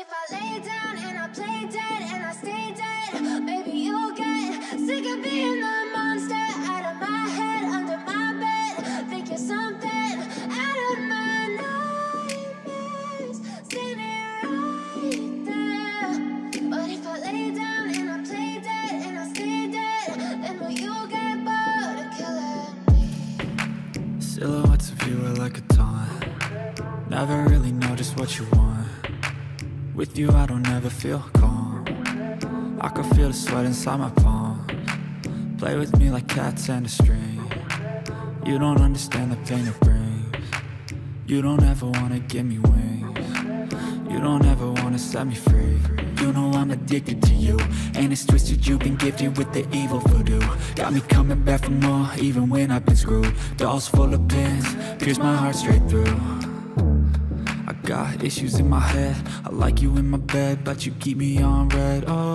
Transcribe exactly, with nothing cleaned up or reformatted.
if I lay down and I play dead and I stay dead, maybe you'll get sick of being the monster out of my head, under my bed. Think you're something out of my nightmares, standing right there. But if I lay down and I play dead and I stay dead, then will you get bored of killing me? Silhouettes of you are like a taunt. Never really know just what you want. With you I don't ever feel calm. I can feel the sweat inside my palms. Play with me like cats and a string. You don't understand the pain it brings. You don't ever wanna give me wings. You don't ever wanna set me free. You know I'm addicted to you, and it's twisted, you've been gifted with the evil voodoo. Got me coming back for more, even when I've been screwed. Dolls full of pins, pierce my heart straight through. I got issues in my head, I like you in my bed, but you keep me on red. Oh,